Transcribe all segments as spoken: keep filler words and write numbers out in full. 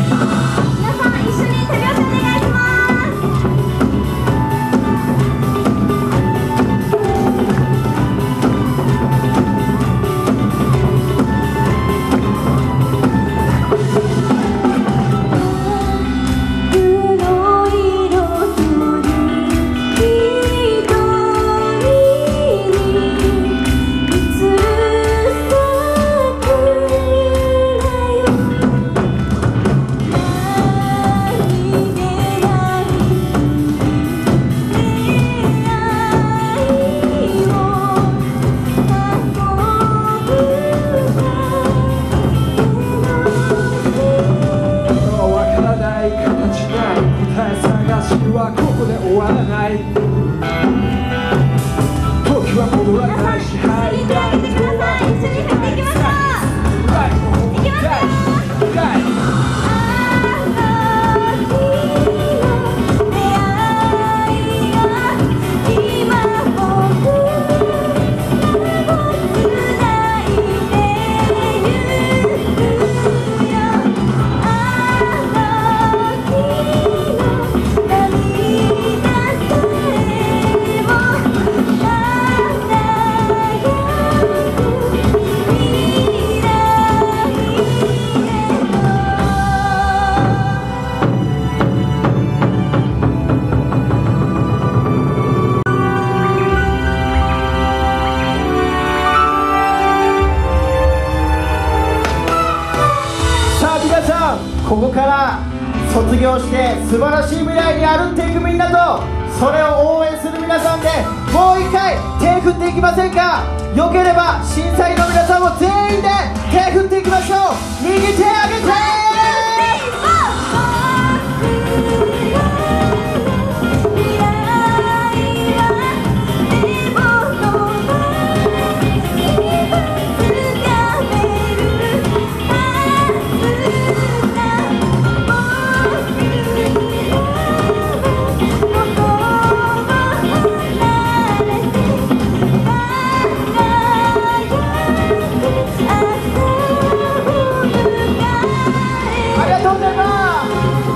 ここから卒業して素晴らしい未来に歩んでいくみんなと、それを応援する皆さんでもう一回手振っていきませんか。よければ審査員の皆さんも全員で手振っていきましょう。右手上げて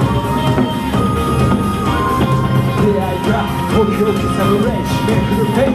東京セレブレーションめくるフェイ